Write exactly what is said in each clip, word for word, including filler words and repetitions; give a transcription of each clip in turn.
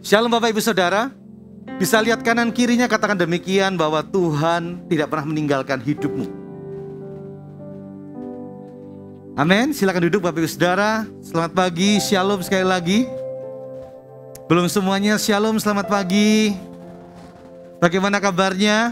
Shalom Bapak Ibu Saudara. Bisa lihat kanan kirinya, katakan demikian bahwa Tuhan tidak pernah meninggalkan hidupmu. Amin. Silakan duduk Bapak Ibu Saudara. Selamat pagi, shalom sekali lagi. Belum semuanya shalom, selamat pagi. Bagaimana kabarnya?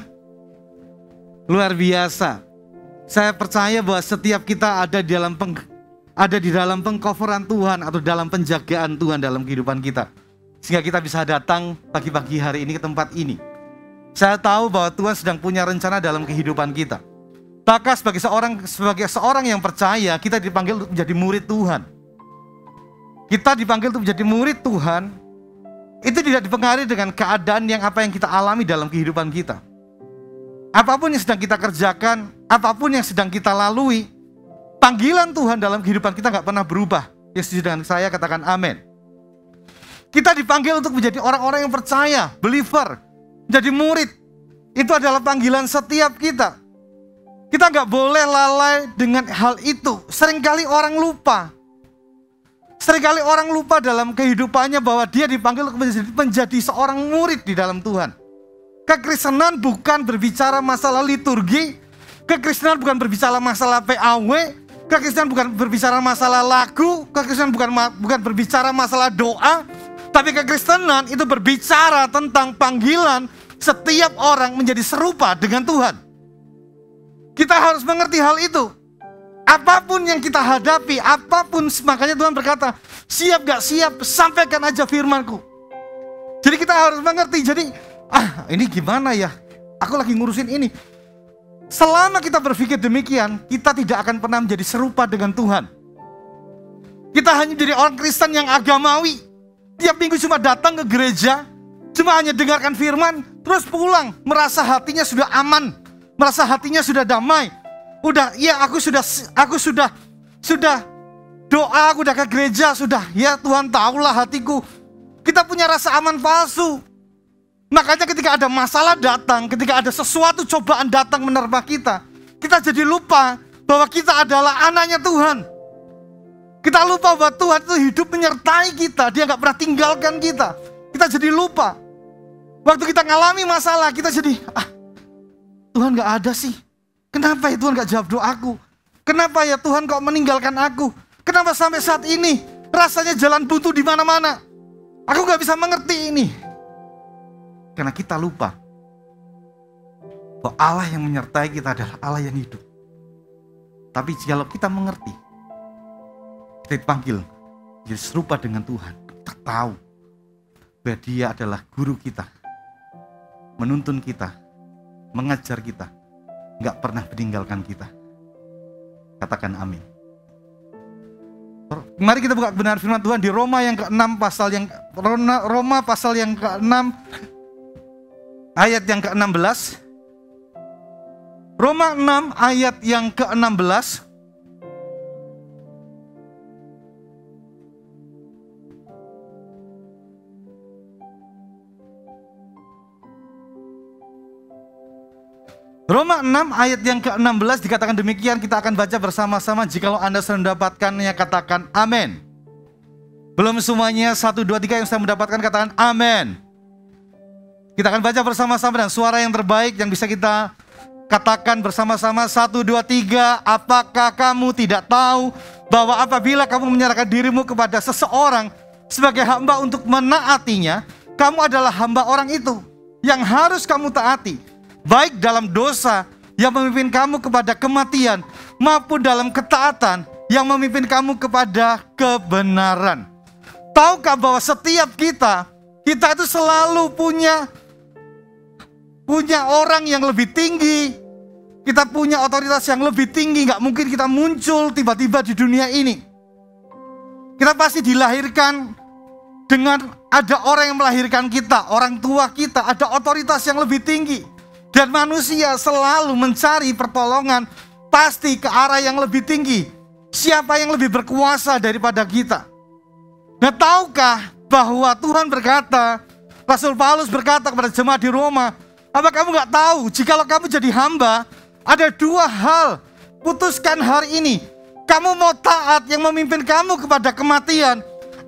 Luar biasa. Saya percaya bahwa setiap kita ada di dalam peng, ada di dalam pengcoveran Tuhan atau dalam penjagaan Tuhan dalam kehidupan kita. Sehingga kita bisa datang pagi-pagi hari ini ke tempat ini. Saya tahu bahwa Tuhan sedang punya rencana dalam kehidupan kita. Maka sebagai seorang sebagai seorang yang percaya, kita dipanggil untuk menjadi murid Tuhan. Kita dipanggil untuk menjadi murid Tuhan. Itu tidak dipengaruhi dengan keadaan yang apa yang kita alami dalam kehidupan kita. Apapun yang sedang kita kerjakan, apapun yang sedang kita lalui, panggilan Tuhan dalam kehidupan kita gak pernah berubah. Yang setuju dengan saya, katakan amin. Kita dipanggil untuk menjadi orang-orang yang percaya, believer, menjadi murid. Itu adalah panggilan setiap kita. Kita gak boleh lalai dengan hal itu. Seringkali orang lupa. Seringkali orang lupa dalam kehidupannya bahwa dia dipanggil untuk menjadi, menjadi seorang murid di dalam Tuhan. Kekristenan bukan berbicara masalah liturgi. Kekristenan bukan berbicara masalah P A W. Kekristenan bukan berbicara masalah lagu. Kekristenan bukan, bukan berbicara masalah doa. Tapi kekristenan itu berbicara tentang panggilan setiap orang menjadi serupa dengan Tuhan. Kita harus mengerti hal itu. Apapun yang kita hadapi, apapun, makanya Tuhan berkata, siap gak siap, sampaikan aja firman-Ku. Jadi kita harus mengerti, jadi, ah ini gimana ya, aku lagi ngurusin ini. Selama kita berpikir demikian, kita tidak akan pernah menjadi serupa dengan Tuhan. Kita hanya jadi orang Kristen yang agamawi. Tiap minggu cuma datang ke gereja, cuma hanya dengarkan firman, terus pulang, merasa hatinya sudah aman, merasa hatinya sudah damai. Udah, ya aku sudah, aku sudah, sudah doa, aku udah ke gereja, sudah, ya Tuhan tahulah hatiku. Kita punya rasa aman palsu. Makanya ketika ada masalah datang, ketika ada sesuatu cobaan datang menerpa kita, kita jadi lupa bahwa kita adalah anaknya Tuhan. Kita lupa bahwa Tuhan itu hidup menyertai kita. Dia gak pernah tinggalkan kita. Kita jadi lupa. Waktu kita ngalami masalah, kita jadi, ah Tuhan gak ada sih. Kenapa ya Tuhan gak jawab doaku? Kenapa ya Tuhan kok meninggalkan aku? Kenapa sampai saat ini rasanya jalan buntu di mana-mana? Aku gak bisa mengerti ini. Karena kita lupa bahwa Allah yang menyertai kita adalah Allah yang hidup. Tapi kalau kita mengerti, kita dipanggil jadi serupa dengan Tuhan. Kita tahu bahwa Dia adalah guru kita, menuntun kita, mengajar kita, gak pernah meninggalkan kita. Katakan amin. Mari kita buka kebenaran firman Tuhan di Roma yang keenam pasal yang Roma pasal yang keenam ayat yang keenam belas. Roma enam ayat yang keenam belas. Roma enam ayat yang keenam belas dikatakan demikian, kita akan baca bersama-sama. Jikalau Anda sudah mendapatkannya, katakan amin. Belum semuanya, satu, dua, tiga yang sudah mendapatkan, katakan amin. Kita akan baca bersama-sama dengan suara yang terbaik yang bisa kita katakan bersama-sama. Satu, dua, tiga. Apakah kamu tidak tahu bahwa apabila kamu menyerahkan dirimu kepada seseorang sebagai hamba untuk menaatinya, kamu adalah hamba orang itu yang harus kamu taati, baik dalam dosa yang memimpin kamu kepada kematian, maupun dalam ketaatan yang memimpin kamu kepada kebenaran. Tahukah bahwa setiap kita, kita itu selalu punya punya orang yang lebih tinggi. Kita punya otoritas yang lebih tinggi. Gak mungkin kita muncul tiba-tiba di dunia ini. Kita pasti dilahirkan dengan ada orang yang melahirkan kita, orang tua kita, ada otoritas yang lebih tinggi. Dan manusia selalu mencari pertolongan pasti ke arah yang lebih tinggi. Siapa yang lebih berkuasa daripada kita? Nah, tahukah bahwa Tuhan berkata, Rasul Paulus berkata kepada jemaat di Roma, apa kamu gak tahu jikalau kamu jadi hamba, ada dua hal, putuskan hari ini. Kamu mau taat yang memimpin kamu kepada kematian,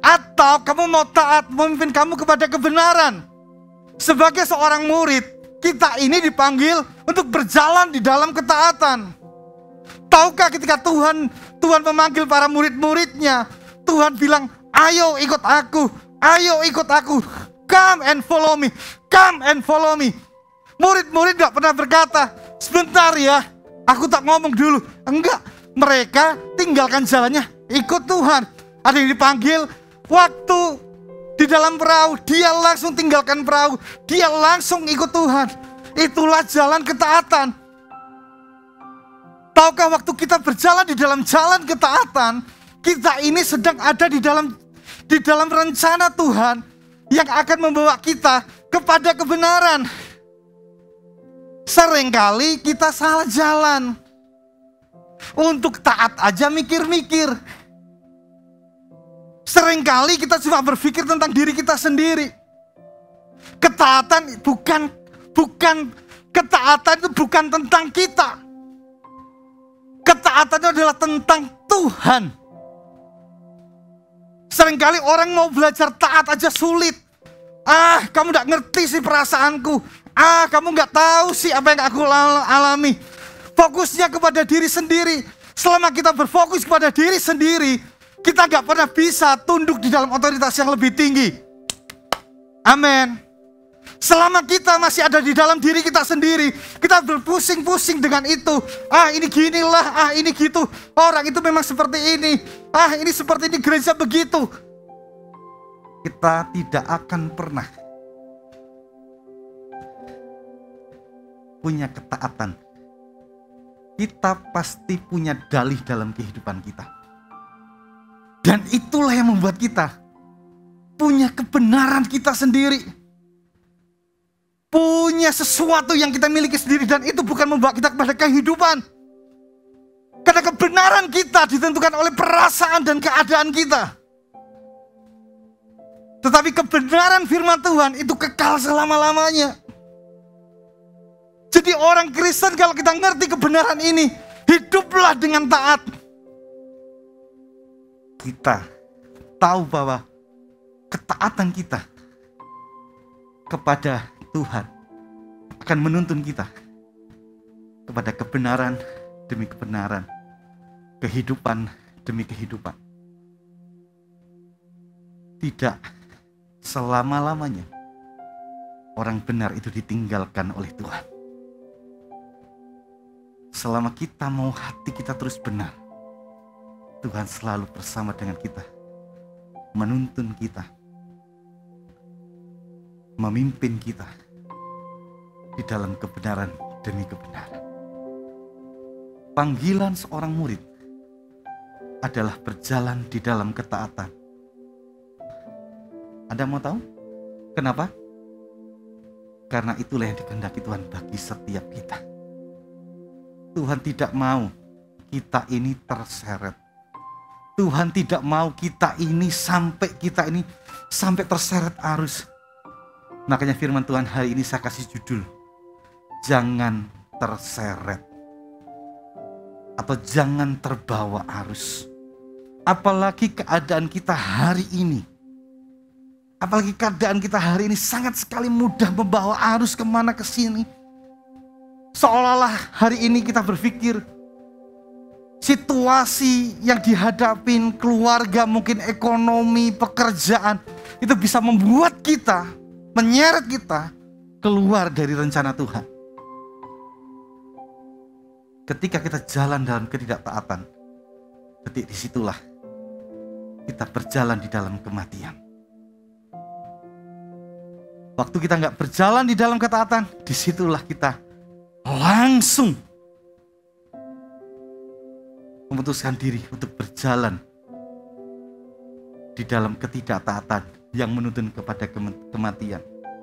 Atau kamu mau taat memimpin kamu kepada kebenaran. Sebagai seorang murid, kita ini dipanggil untuk berjalan di dalam ketaatan. Tahukah ketika Tuhan Tuhan memanggil para murid-muridnya, Tuhan bilang, ayo ikut aku, ayo ikut aku. Come and follow me, come and follow me. Murid-murid gak pernah berkata, sebentar ya, aku tak ngomong dulu. Enggak, mereka tinggalkan jalannya, ikut Tuhan. Ada yang dipanggil, waktu di dalam perahu, dia langsung tinggalkan perahu, dia langsung ikut Tuhan. Itulah jalan ketaatan. Tahukah waktu kita berjalan di dalam jalan ketaatan, kita ini sedang ada di dalam di dalam rencana Tuhan yang akan membawa kita kepada kebenaran. Seringkali kita salah jalan. Untuk taat aja mikir-mikir. Seringkali kita cuma berpikir tentang diri kita sendiri. Ketaatan bukan bukan ketaatan itu bukan tentang kita. Ketaatan itu adalah tentang Tuhan. Seringkali orang mau belajar taat aja sulit. Ah, kamu gak ngerti sih perasaanku. Ah, kamu gak tahu sih apa yang aku alami. Fokusnya kepada diri sendiri. Selama kita berfokus kepada diri sendiri, kita gak pernah bisa tunduk di dalam otoritas yang lebih tinggi. Amin. Selama kita masih ada di dalam diri kita sendiri, kita berpusing-pusing dengan itu. Ah, ini ginilah, ah ini gitu. Orang itu memang seperti ini. Ah, ini seperti ini, gereja begitu. Kita tidak akan pernah punya ketaatan. Kita pasti punya dalih dalam kehidupan kita. Dan itulah yang membuat kita punya kebenaran kita sendiri. Punya sesuatu yang kita miliki sendiri, dan itu bukan membawa kita kepada kehidupan. Karena kebenaran kita ditentukan oleh perasaan dan keadaan kita. Tetapi kebenaran firman Tuhan itu kekal selama-lamanya. Jadi orang Kristen kalau kita ngerti kebenaran ini, hiduplah dengan taat. Kita tahu bahwa ketaatan kita kepada Tuhan akan menuntun kita kepada kebenaran demi kebenaran, kehidupan demi kehidupan. Tidak selama-lamanya orang benar itu ditinggalkan oleh Tuhan. Selama kita mau hati kita terus benar, Tuhan selalu bersama dengan kita, menuntun kita, memimpin kita di dalam kebenaran demi kebenaran. Panggilan seorang murid adalah berjalan di dalam ketaatan. Anda mau tahu kenapa? Karena itulah yang dikehendaki Tuhan bagi setiap kita. Tuhan tidak mau kita ini terseret. Tuhan tidak mau kita ini sampai kita ini sampai terseret arus. Makanya firman Tuhan hari ini saya kasih judul, jangan terseret atau jangan terbawa arus. Apalagi keadaan kita hari ini. Apalagi keadaan kita hari ini sangat sekali mudah membawa arus kemana ke sini. Seolah-olah hari ini kita berpikir situasi yang dihadapin keluarga, mungkin ekonomi, pekerjaan, itu bisa membuat kita, menyeret kita keluar dari rencana Tuhan. Ketika kita jalan dalam ketidaktaatan, detik disitulah kita berjalan di dalam kematian. Waktu kita nggak berjalan di dalam ketaatan, disitulah kita langsung memutuskan diri untuk berjalan di dalam ketidaktaatan yang menuntun kepada kematian.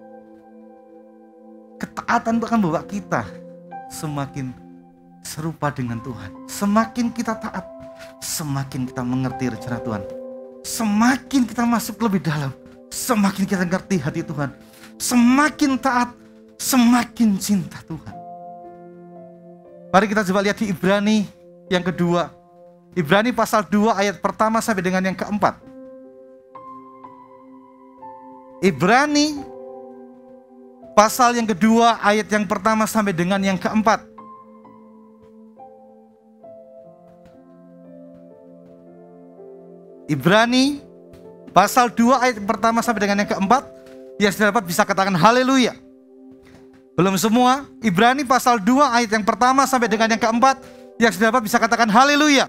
Ketaatan itu akan membawa kita semakin serupa dengan Tuhan. Semakin kita taat, semakin kita mengerti rencana Tuhan. Semakin kita masuk lebih dalam, semakin kita mengerti hati Tuhan. Semakin taat, semakin cinta Tuhan. Mari kita coba lihat di Ibrani yang kedua. Ibrani pasal dua ayat pertama sampai dengan yang keempat. Ibrani pasal yang kedua ayat yang pertama sampai dengan yang keempat. Ibrani pasal dua ayat yang pertama sampai dengan yang keempat. Yang sudah dapat bisa katakan haleluya. Belum semua. Ibrani pasal dua ayat yang pertama sampai dengan yang keempat. Yang sudah dapat bisa katakan haleluya.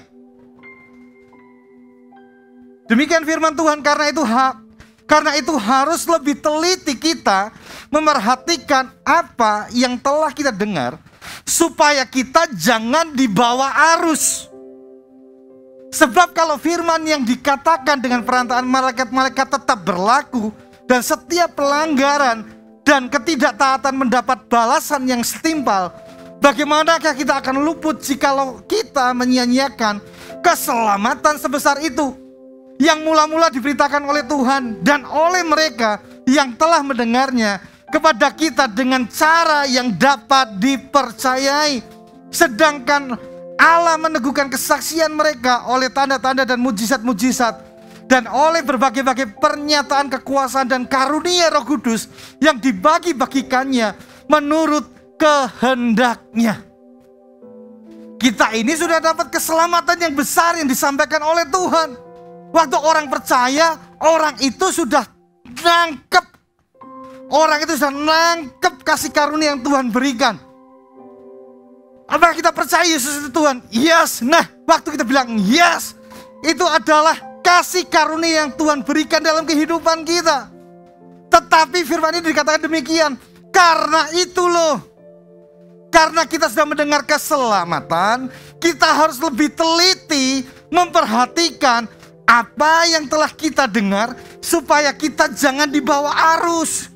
Demikian firman Tuhan. Karena itu hak Karena itu harus lebih teliti kita memerhatikan apa yang telah kita dengar, supaya kita jangan dibawa arus. Sebab kalau firman yang dikatakan dengan perantaraan malaikat-malaikat tetap berlaku, dan setiap pelanggaran dan ketidaktaatan mendapat balasan yang setimpal, bagaimanakah kita akan luput jikalau kita menyia-nyiakan keselamatan sebesar itu yang mula-mula diberitakan oleh Tuhan dan oleh mereka yang telah mendengarnya kepada kita dengan cara yang dapat dipercayai. Sedangkan Allah meneguhkan kesaksian mereka oleh tanda-tanda dan mujizat-mujizat dan oleh berbagai-bagai pernyataan kekuasaan dan karunia Roh Kudus yang dibagi-bagikannya menurut kehendaknya. Kita ini sudah dapat keselamatan yang besar yang disampaikan oleh Tuhan. Waktu orang percaya, orang itu sudah nangkep. Orang itu sudah nangkep kasih karunia yang Tuhan berikan. Apakah kita percaya Yesus itu Tuhan? Yes. Nah, waktu kita bilang yes, itu adalah kasih karunia yang Tuhan berikan dalam kehidupan kita. Tetapi firman ini dikatakan demikian. Karena itu loh, karena kita sudah mendengar keselamatan, kita harus lebih teliti memperhatikan apa yang telah kita dengar, supaya kita jangan dibawa arus.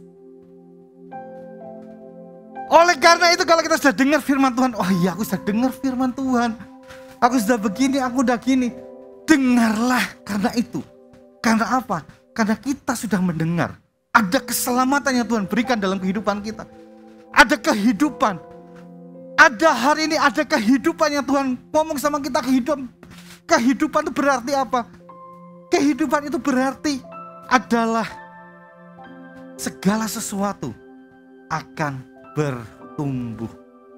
Oleh karena itu, kalau kita sudah dengar firman Tuhan, oh iya aku sudah dengar firman Tuhan, aku sudah begini, aku sudah gini, dengarlah karena itu. Karena apa? Karena kita sudah mendengar ada keselamatan yang Tuhan berikan dalam kehidupan kita. Ada kehidupan. Ada hari ini ada kehidupan yang Tuhan ngomong sama kita. Kehidupan, kehidupan itu berarti apa? Kehidupan itu berarti adalah segala sesuatu akan bertumbuh.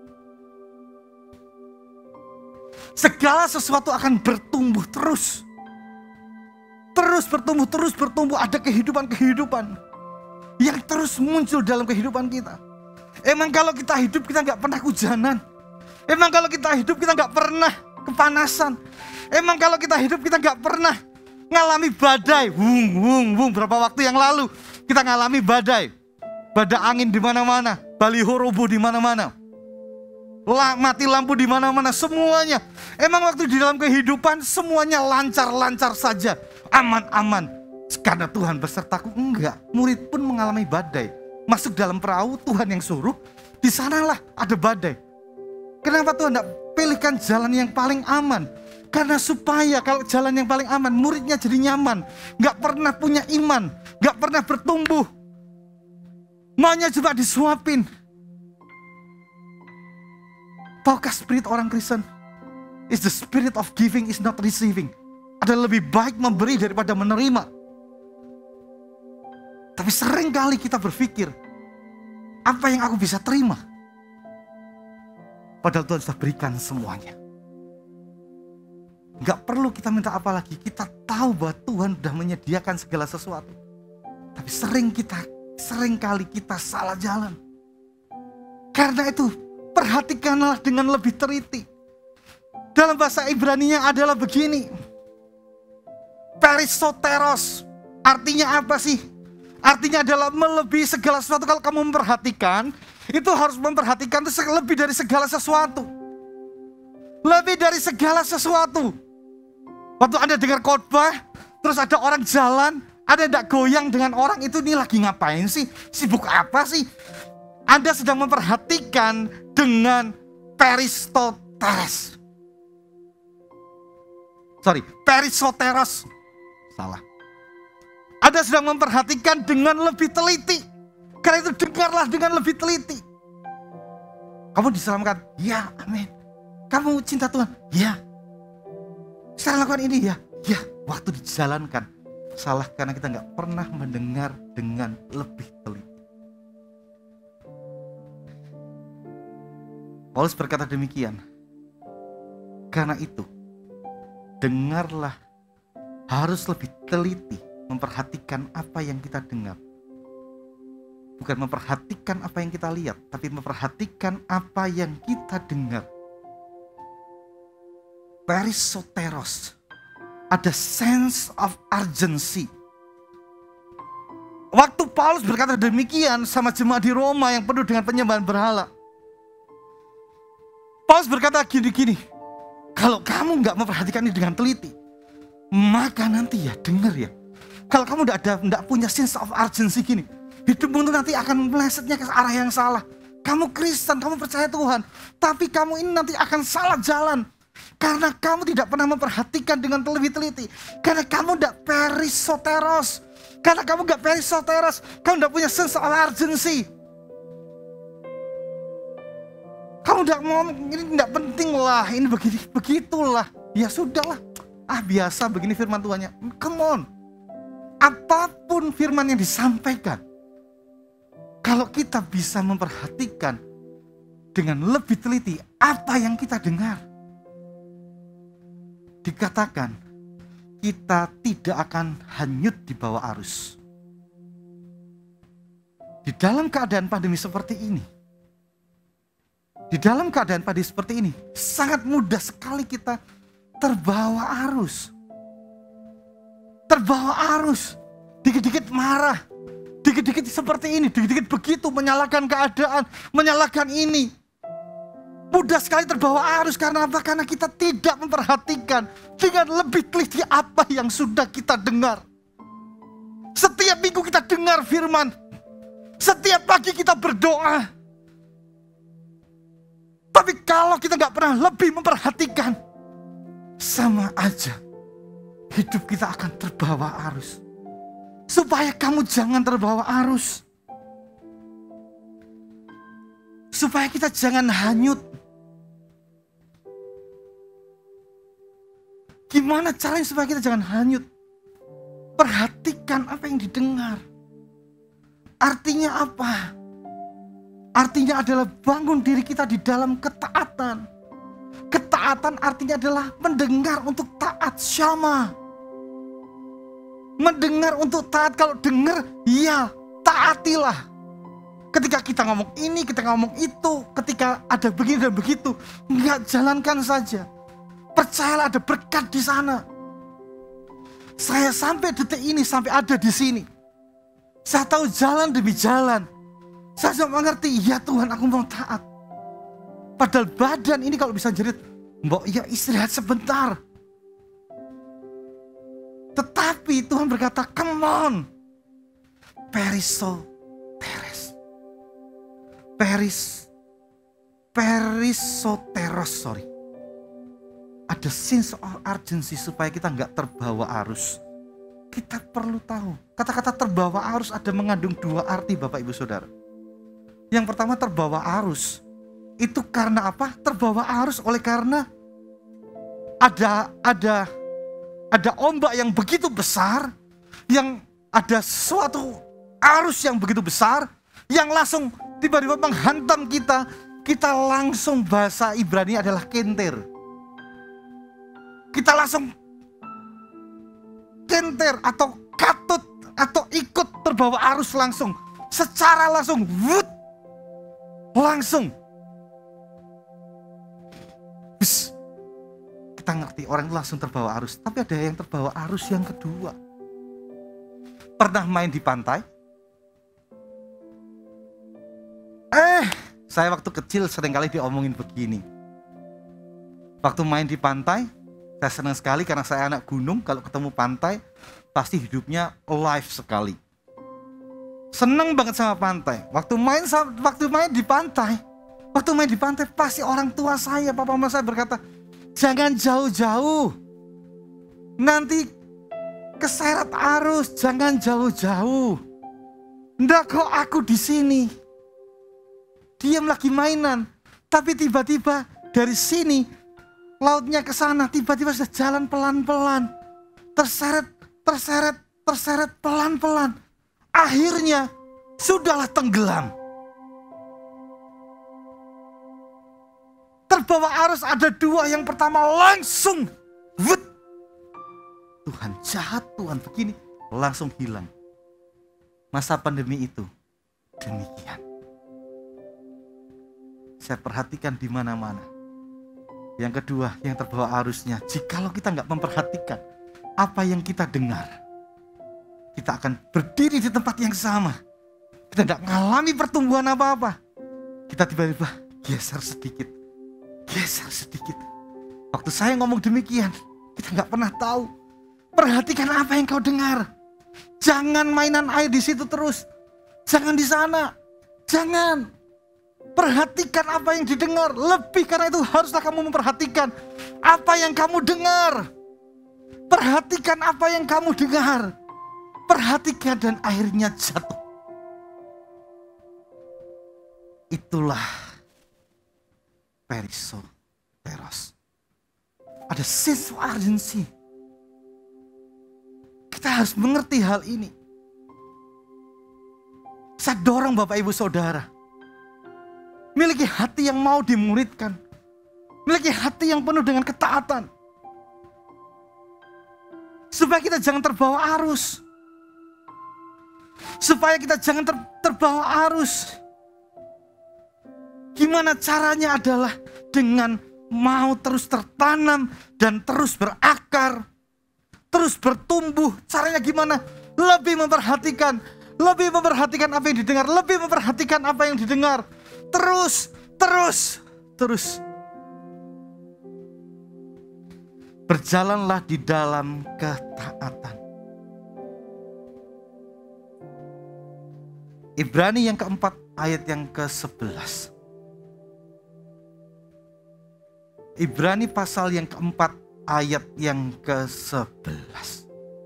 Segala sesuatu akan bertumbuh terus. Terus bertumbuh, terus bertumbuh. Ada kehidupan-kehidupan yang terus muncul dalam kehidupan kita. Emang kalau kita hidup kita nggak pernah hujanan. Emang kalau kita hidup kita nggak pernah kepanasan. Emang kalau kita hidup kita nggak pernah ngalami badai. Wung, wung, wung. Berapa waktu yang lalu kita ngalami badai. Badai angin di mana-mana, baliho roboh di mana-mana, mati lampu di mana-mana, semuanya. Emang waktu di dalam kehidupan semuanya lancar-lancar saja, aman-aman. Karena Tuhan bersertaku? Enggak. Murid pun mengalami badai. Masuk dalam perahu, Tuhan yang suruh, di sanalah ada badai. Kenapa Tuhan tidak pilihkan jalan yang paling aman? Karena supaya kalau jalan yang paling aman, muridnya jadi nyaman. Gak pernah punya iman, gak pernah bertumbuh. Maunya coba disuapin. Tahukah spirit orang Kristen? Is the spirit of giving is not receiving. Ada lebih baik memberi daripada menerima. Tapi sering kali kita berpikir, apa yang aku bisa terima? Padahal Tuhan sudah berikan semuanya. Gak perlu kita minta apa lagi. Kita tahu bahwa Tuhan sudah menyediakan segala sesuatu. Tapi sering kita, sering kali kita salah jalan. Karena itu, perhatikanlah dengan lebih teliti. Dalam bahasa Ibrani-nya adalah begini. Perisoteros. Artinya apa sih? Artinya adalah melebihi segala sesuatu. Kalau kamu memperhatikan, itu harus memperhatikan itu lebih dari segala sesuatu. Lebih dari segala sesuatu. Waktu Anda dengar khotbah, terus ada orang jalan, Anda tidak goyang dengan orang itu, ini lagi ngapain sih? Sibuk apa sih? Anda sedang memperhatikan dengan peristoteros. Sorry, perisoteros. Salah. Anda sedang memperhatikan dengan lebih teliti. Karena itu dengarlah dengan lebih teliti. Kamu diselamatkan? Ya, amin. Kamu cinta Tuhan? Ya. Sekarang lakukan ini ya? Ya. Waktu dijalankan, Salah karena kita nggak pernah mendengar dengan lebih teliti. Paulus berkata demikian. Karena itu, dengarlah, harus lebih teliti memperhatikan apa yang kita dengar. Bukan memperhatikan apa yang kita lihat, tapi memperhatikan apa yang kita dengar. Perisoteros, ada sense of urgency. Waktu Paulus berkata demikian sama jemaat di Roma yang penuh dengan penyembahan berhala, Paulus berkata gini-gini, kalau kamu nggak memperhatikan ini dengan teliti, maka nanti ya dengar ya, kalau kamu nggak ada, nggak punya sense of urgency gini, hidupmu itu nanti akan melesetnya ke arah yang salah. Kamu Kristen, kamu percaya Tuhan, tapi kamu ini nanti akan salah jalan. Karena kamu tidak pernah memperhatikan dengan lebih teliti. Karena kamu tidak perisoteros. Karena kamu nggak perisoteros, kamu nggak punya sense of urgency. Kamu tidak mau, ini tidak penting lah, ini begini, begitulah. Ya sudahlah, ah biasa begini firman Tuhannya. Come on, apapun firman yang disampaikan, kalau kita bisa memperhatikan dengan lebih teliti apa yang kita dengar, dikatakan kita tidak akan hanyut di bawah arus. Di dalam keadaan pandemi seperti ini, di dalam keadaan pandemi seperti ini, sangat mudah sekali kita terbawa arus. Terbawa arus, dikit-dikit marah, dikit-dikit seperti ini, dikit-dikit begitu, menyalahkan keadaan, menyalahkan ini. Mudah sekali terbawa arus, karena apa? Karena kita tidak memperhatikan dengan lebih teliti apa yang sudah kita dengar. Setiap minggu kita dengar firman, setiap pagi kita berdoa. Tapi kalau kita nggak pernah lebih memperhatikan, sama aja hidup kita akan terbawa arus. Supaya kamu jangan terbawa arus, supaya kita jangan hanyut. Gimana caranya supaya kita jangan hanyut? Perhatikan apa yang didengar. Artinya apa? Artinya adalah bangun diri kita di dalam ketaatan. Ketaatan artinya adalah mendengar untuk taat, syama. Mendengar untuk taat, kalau dengar, ya taatilah. Ketika kita ngomong ini, kita ngomong itu, ketika ada begini dan begitu, enggak, jalankan saja. Percayalah ada berkat di sana. Saya sampai detik ini, sampai ada di sini, saya tahu jalan demi jalan. Saya sudah mengerti, ya Tuhan aku mau taat. Padahal badan ini kalau bisa jerit, mbok ya istirahat sebentar. Tetapi Tuhan berkata, come on. Periso, teres. Peris, perisoteros, sorry. Ada sense of urgency supaya kita nggak terbawa arus. Kita perlu tahu, kata-kata terbawa arus ada mengandung dua arti Bapak Ibu Saudara. Yang pertama, terbawa arus itu karena apa? Terbawa arus oleh karena ada ada ada ombak yang begitu besar, yang ada suatu arus yang begitu besar, yang langsung tiba-tiba menghantam kita. Kita langsung, bahasa Ibrani adalah kenter. Kita langsung kenter atau katut atau ikut terbawa arus langsung, secara langsung, wut, langsung. Bis, kita ngerti orang itu langsung terbawa arus. Tapi ada yang terbawa arus yang kedua. Pernah main di pantai? Eh, saya waktu kecil seringkali diomongin begini. Waktu main di pantai, saya senang sekali karena saya anak gunung. Kalau ketemu pantai, pasti hidupnya alive sekali. Seneng banget sama pantai. Waktu main, waktu main di pantai, waktu main di pantai pasti orang tua saya, papa mama saya berkata, jangan jauh-jauh, nanti keseret arus, jangan jauh-jauh. Nggak, kok aku di sini, diam lagi mainan, tapi tiba-tiba dari sini lautnya ke sana, tiba-tiba sudah jalan pelan-pelan, terseret, terseret, terseret pelan-pelan. Akhirnya sudahlah tenggelam. Terbawa arus ada dua. Yang pertama langsung. Wut. Tuhan jahat, Tuhan begini. Langsung hilang. Masa pandemi itu demikian. Saya perhatikan di mana-mana. Yang kedua, yang terbawa arusnya. Jikalau kita nggak memperhatikan apa yang kita dengar, kita akan berdiri di tempat yang sama. Kita nggak mengalami pertumbuhan apa-apa. Kita tiba-tiba geser sedikit, geser sedikit. Waktu saya ngomong demikian, kita nggak pernah tahu. Perhatikan apa yang kau dengar. Jangan mainan air di situ terus. Jangan di sana. Jangan. Perhatikan apa yang didengar. Lebih karena itu haruslah kamu memperhatikan apa yang kamu dengar. Perhatikan apa yang kamu dengar. Perhatikan dan akhirnya jatuh. Itulah perisoteros. Ada sense of urgency. Kita harus mengerti hal ini. Saya dorong Bapak Ibu Saudara. Miliki hati yang mau dimuridkan. Miliki hati yang penuh dengan ketaatan. Supaya kita jangan terbawa arus. Supaya kita jangan ter, terbawa arus. Gimana caranya adalah dengan mau terus tertanam dan terus berakar. Terus bertumbuh. Caranya gimana? Lebih memperhatikan. Lebih memperhatikan apa yang didengar. Lebih memperhatikan apa yang didengar. Terus, terus, terus. Berjalanlah di dalam ketaatan. Ibrani yang keempat ayat yang ke sebelas. Ibrani pasal yang keempat ayat yang ke sebelas.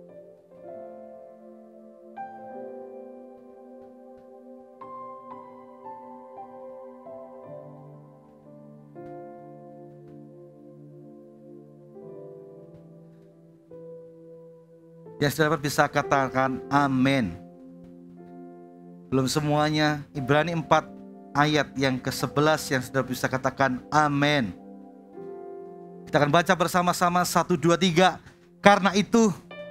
Ya, saudara bisa katakan amin. Belum semuanya. Ibrani empat ayat yang ke sebelas yang sudah bisa katakan amin. Kita akan baca bersama-sama satu, dua, tiga. Karena itu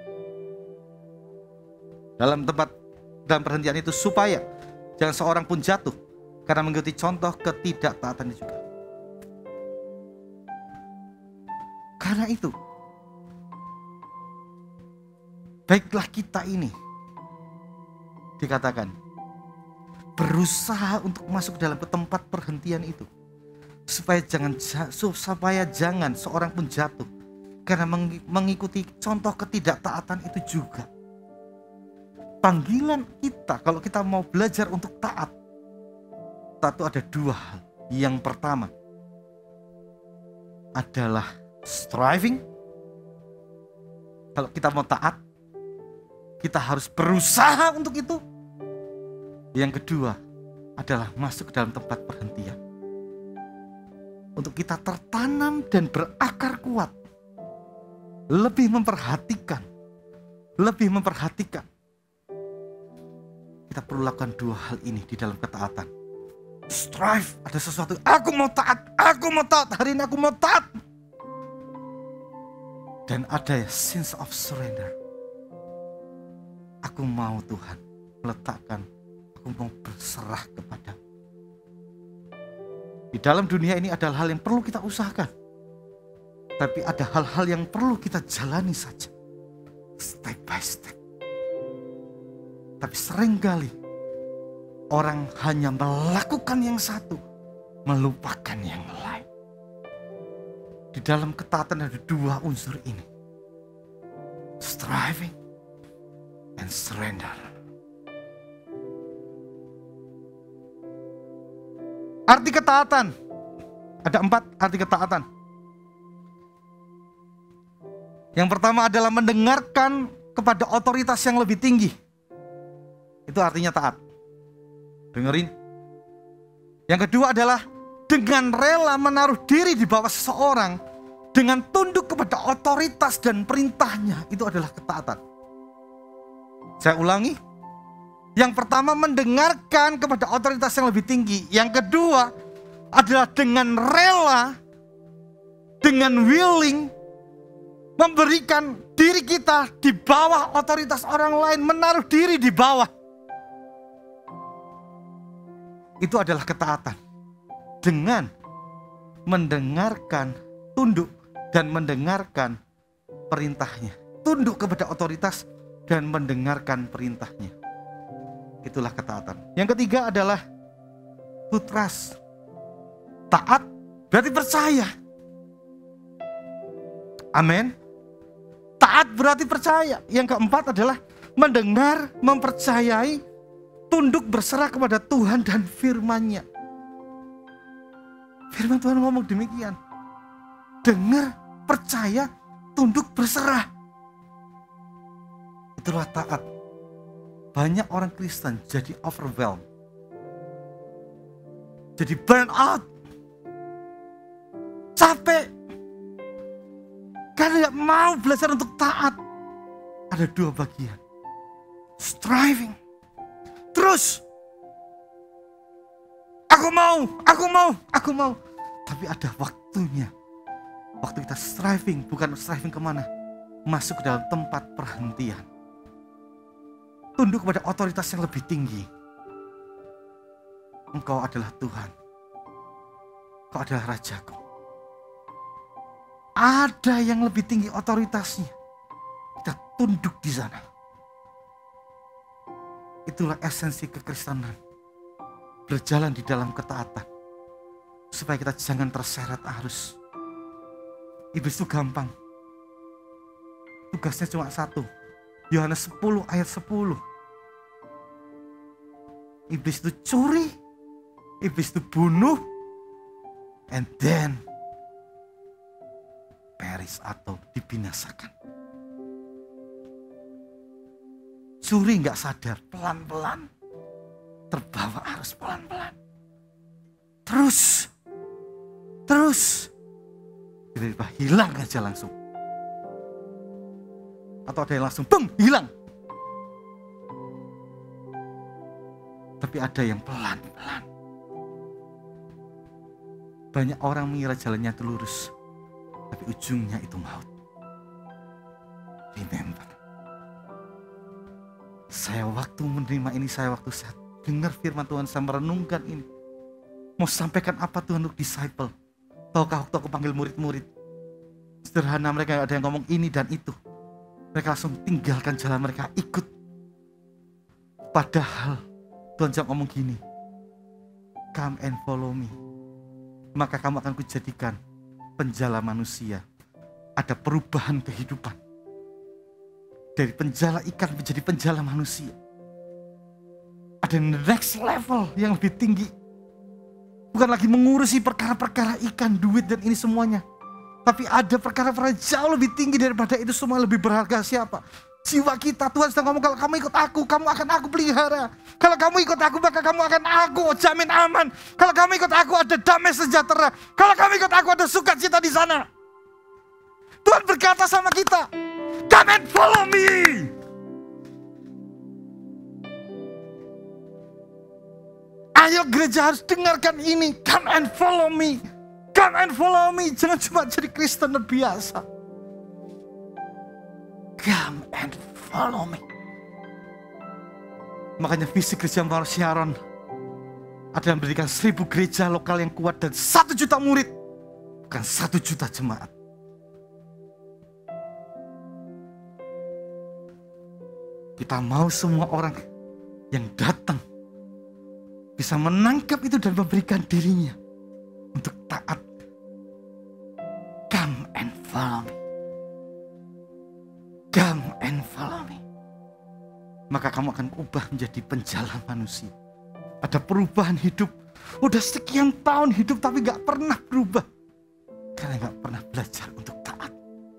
dalam tempat dalam perhentian itu supaya jangan seorang pun jatuh karena mengikuti contoh ketidaktaatan itu juga. Karena itu baiklah kita ini dikatakan berusaha untuk masuk dalam tempat perhentian itu. Supaya jangan supaya jangan seorang pun jatuh karena mengikuti contoh ketidaktaatan itu juga. Panggilan kita kalau kita mau belajar untuk taat, taat itu ada dua hal. Yang pertama adalah striving. Kalau kita mau taat, kita harus berusaha untuk itu. Yang kedua adalah masuk ke dalam tempat perhentian. Untuk kita tertanam dan berakar kuat. Lebih memperhatikan. Lebih memperhatikan. Kita perlu lakukan dua hal ini di dalam ketaatan. Strive, ada sesuatu. Aku mau taat, aku mau taat. Hari ini aku mau taat. Dan ada sense of surrender. Aku mau Tuhan meletakkan. Aku mau berserah kepadamu. Di dalam dunia ini adalah hal yang perlu kita usahakan. Tapi ada hal-hal yang perlu kita jalani saja. Step by step. Tapi seringkali orang hanya melakukan yang satu, melupakan yang lain. Di dalam ketaatan ada dua unsur ini. Striving and surrender. Arti ketaatan. Ada empat arti ketaatan. Yang pertama adalah mendengarkan kepada otoritas yang lebih tinggi. Itu artinya taat. Dengerin. Yang kedua adalah dengan rela menaruh diri di bawah seseorang. Dengan tunduk kepada otoritas dan perintahnya. Itu adalah ketaatan. Saya ulangi. Yang pertama mendengarkan kepada otoritas yang lebih tinggi. Yang kedua adalah dengan rela, dengan willing, memberikan diri kita di bawah otoritas orang lain, menaruh diri di bawah. Itu adalah ketaatan. Dengan mendengarkan, tunduk dan mendengarkan perintahnya. Tunduk kepada otoritas dan mendengarkan perintahnya. Itulah ketaatan. Yang ketiga adalah to trust. Taat berarti percaya. Amin. Taat berarti percaya. Yang keempat adalah mendengar, mempercayai, tunduk berserah kepada Tuhan dan firman-Nya. Firman Tuhan ngomong demikian. Dengar, percaya, tunduk berserah. Itulah taat. Banyak orang Kristen jadi overwhelmed. Jadi burn out. Capek. Karena tidak mau belajar untuk taat. Ada dua bagian. Striving. Terus. Aku mau, aku mau, aku mau. Tapi ada waktunya. Waktu kita striving, bukan striving kemana. Masuk ke dalam tempat perhentian. Tunduk kepada otoritas yang lebih tinggi. Engkau adalah Tuhan. Engkau adalah Rajaku. Ada yang lebih tinggi otoritasnya. Kita tunduk di sana. Itulah esensi kekristenan. Berjalan di dalam ketaatan. Supaya kita jangan terseret arus. Iblis itu gampang. Tugasnya cuma satu. Yohanes sepuluh ayat sepuluh. Iblis itu curi. Iblis itu bunuh. And then perish atau dibinasakan. Curi gak sadar, pelan-pelan. Terbawa arus pelan-pelan. Terus. Terus. Tiba-tiba hilang aja langsung. Atau ada yang langsung bum, hilang. Tapi ada yang pelan-pelan. Banyak orang mengira jalannya itu lurus. Tapi ujungnya itu maut. Remember. Saya waktu menerima ini, saya waktu saya dengar firman Tuhan, saya merenungkan ini. Mau sampaikan apa Tuhan untuk disciple? Tahukah waktu aku panggil murid-murid? Sederhana, mereka ada yang ngomong ini dan itu. Mereka langsung tinggalkan jalan mereka, ikut. Padahal Tuhan jangan ngomong gini. Come and follow me. Maka kamu akan kujadikan penjala manusia. Ada perubahan kehidupan. Dari penjala ikan menjadi penjala manusia. Ada next level yang lebih tinggi. Bukan lagi mengurusi perkara-perkara ikan, duit dan ini semuanya. Tapi ada perkara-perkara jauh lebih tinggi daripada itu semua, lebih berharga. Siapa? Jiwa kita. Tuhan sedang ngomong, kalau kamu ikut aku, kamu akan aku pelihara. Kalau kamu ikut aku, maka kamu akan aku jamin aman. Kalau kamu ikut aku, ada damai sejahtera. Kalau kamu ikut aku, ada sukacita di sana. Tuhan berkata sama kita, come and follow me. Ayo gereja harus dengarkan ini. Come and follow me. Come and follow me. Jangan cuma jadi Kristen biasa. Come and follow me. Makanya visi gereja Mawar Sharon adalah memberikan seribu gereja lokal yang kuat dan satu juta murid. Bukan satu juta jemaat. Kita mau semua orang yang datang bisa menangkap itu dan memberikan dirinya untuk taat. Come and follow me. Come and follow me. Maka kamu akan ubah menjadi penjala manusia. Ada perubahan hidup. Udah sekian tahun hidup tapi gak pernah berubah. Karena gak pernah belajar untuk taat.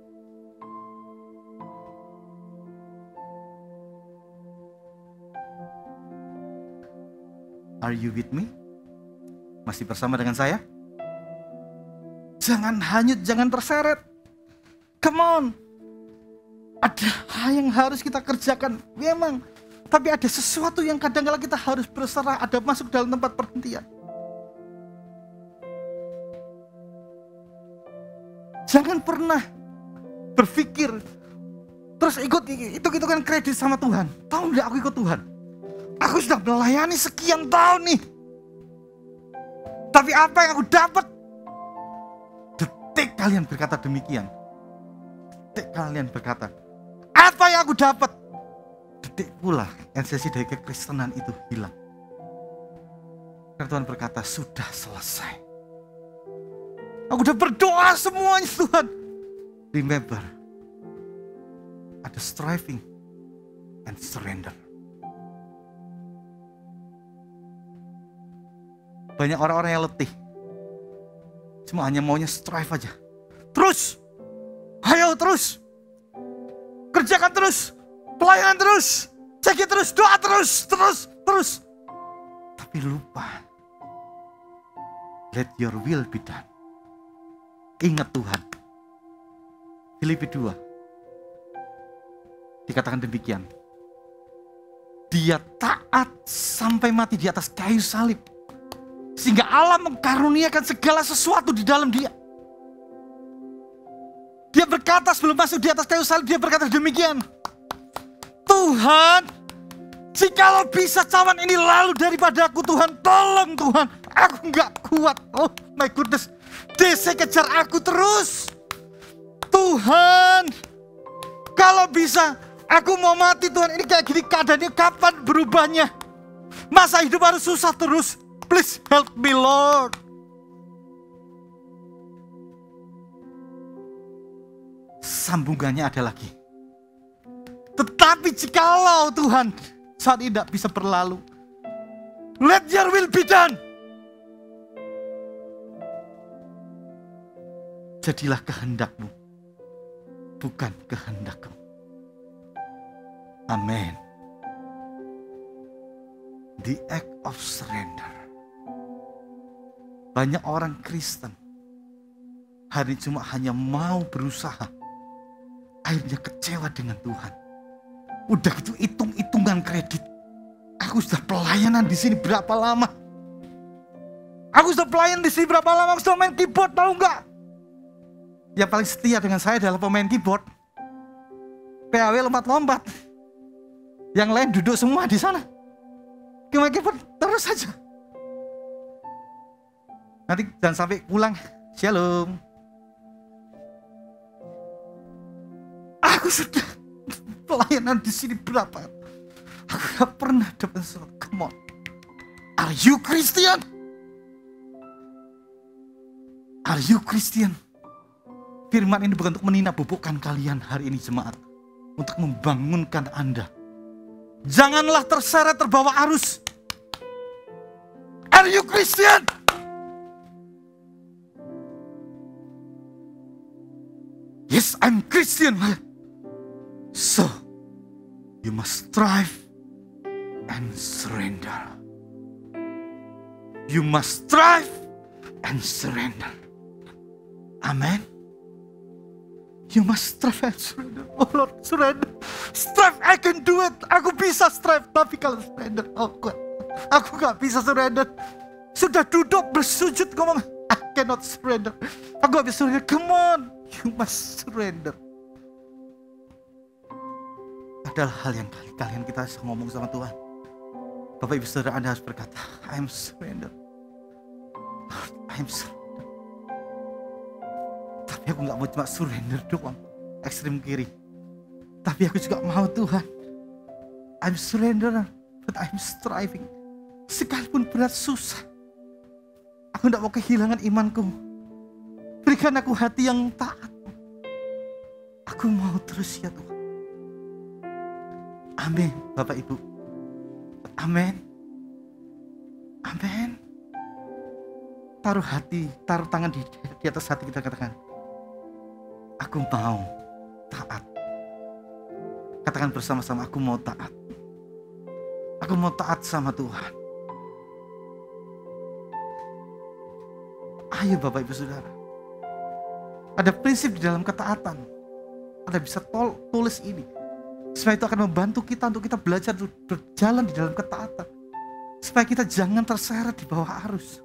Are you with me? Masih bersama dengan saya? Jangan hanyut, jangan terseret. Come on. Ada hal yang harus kita kerjakan, memang. Tapi ada sesuatu yang kadang-kala kita harus berserah, ada masuk dalam tempat perhentian. Jangan pernah berpikir terus ikut hitung-hitungan kredit sama Tuhan. Tahu nggak aku ikut Tuhan? Aku sudah melayani sekian tahun nih. Tapi apa yang aku dapat? Detik kalian berkata demikian. Detik kalian berkata, apa yang aku dapat? Detik pula esensi dari kekristenan itu hilang. Karena Tuhan berkata, sudah selesai. Aku udah berdoa semuanya Tuhan. Remember, ada striving and surrender. Banyak orang-orang yang letih. Cuma hanya maunya strive aja. Terus. Ayo terus. Kerjakan terus. Pelayanan terus. Cek terus. Doa terus. Terus. Terus. Tapi lupa. Let your will be done. Ingat Tuhan. Filipi dua. Dikatakan demikian. Dia taat sampai mati di atas kayu salib. Sehingga Allah mengkaruniakan segala sesuatu di dalam dia. Dia berkata sebelum masuk di atas kayu salib, dia berkata demikian. Tuhan, jikalau bisa cawan ini lalu daripada aku, Tuhan, tolong Tuhan. Aku nggak kuat. Oh my goodness. Desa kejar aku terus. Tuhan, kalau bisa aku mau mati Tuhan. Ini kayak gini keadaannya, kapan berubahnya? Masa hidup harus susah terus? Please help me Lord. Sambungannya ada lagi. Tetapi jikalau Tuhan saat ini tidak bisa berlalu, let your will be done. Jadilah kehendakmu, bukan kehendakku. Amin. The act of surrender. Banyak orang Kristen hari ini cuma hanya mau berusaha, akhirnya kecewa dengan Tuhan. Udah gitu hitung-hitungan kredit. Aku sudah pelayanan di sini berapa lama? Aku sudah pelayan di sini berapa lama? Aku sudah main keyboard, tahu nggak? Yang paling setia dengan saya adalah pemain keyboard. P A W lompat-lompat. Yang lain duduk semua di sana. Main keyboard terus saja. Nanti jangan sampai pulang. Shalom. Aku sudah pelayanan di sini berapa? Aku gak pernah dapat sesuatu. Come on. Are you Christian? Are you Christian? Firman ini bukan untuk meninabobokan kalian hari ini jemaat. Untuk membangunkan Anda. Janganlah terseret terbawa arus. Are you Christian? Yes, I'm Christian. So, you must strive and surrender. You must strive and surrender. Amen. You must strive and surrender. Oh Lord, surrender. Strive, I can do it. Aku bisa strive, tapi kalau surrender, oh God, aku gak bisa surrender. Sudah duduk bersujud ngomong, I cannot surrender. Aku gak bisa surrender. Come on, you must surrender. Adalah hal yang kali-kalian kita harus ngomong sama Tuhan. Bapak Ibu Saudara, Anda harus berkata, I am surrender. Lord, I am surrender. Tapi aku gak mau cuma surrender doang, ekstrem kiri. Tapi aku juga mau Tuhan, I'm surrender, but I'm striving. Sekalipun berat susah, aku gak mau kehilangan imanku. Berikan aku hati yang taat. Aku mau terus ya Tuhan. Amin, Bapak Ibu. Amin. Amin. Taruh hati, taruh tangan di, di atas hati kita, katakan, aku mau taat. Katakan bersama-sama, aku mau taat. Aku mau taat sama Tuhan. Ayo Bapak Ibu Saudara. Ada prinsip di dalam ketaatan. Anda bisa tol, tulis ini. Supaya itu akan membantu kita untuk kita belajar berjalan di dalam ketaatan. Supaya kita jangan terseret di bawah arus.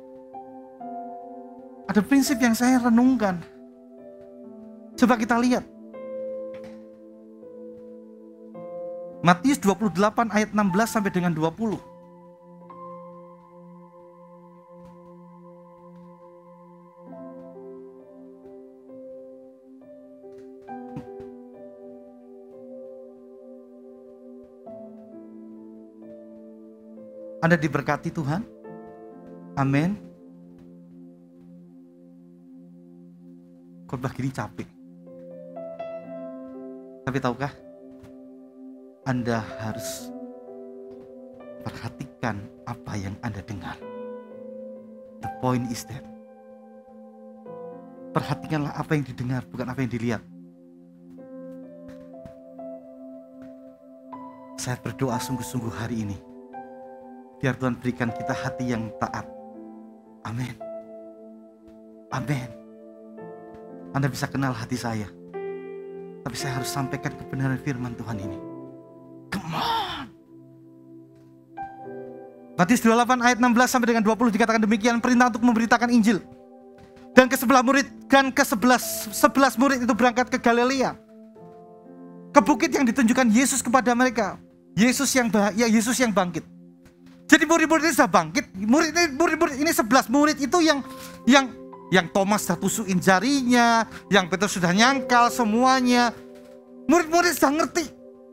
Ada prinsip yang saya renungkan. Coba kita lihat. Matius dua puluh delapan ayat enam belas sampai dengan dua puluh. Anda diberkati Tuhan. Amin. Khotbah gini capek. Tapi tahukah? Anda harus perhatikan apa yang Anda dengar. The point is that. Perhatikanlah apa yang didengar, bukan apa yang dilihat. Saya berdoa sungguh-sungguh hari ini. Biar Tuhan berikan kita hati yang taat. Amin. Amin. Anda bisa kenal hati saya. Tapi saya harus sampaikan kebenaran firman Tuhan ini. Come on. Matius dua puluh delapan ayat enam belas sampai dengan dua puluh dikatakan demikian, perintah untuk memberitakan Injil. Dan ke sebelah murid, dan ke sebelas, sebelas murid itu berangkat ke Galilea. Ke bukit yang ditunjukkan Yesus kepada mereka. Yesus yang ya Yesus yang bangkit. Jadi murid-murid ini sudah bangkit. Murid ini, murid-murid ini sebelas murid itu yang yang yang Thomas sudah tusukin jarinya, yang Petrus sudah nyangkal semuanya. Murid-murid sudah ngerti.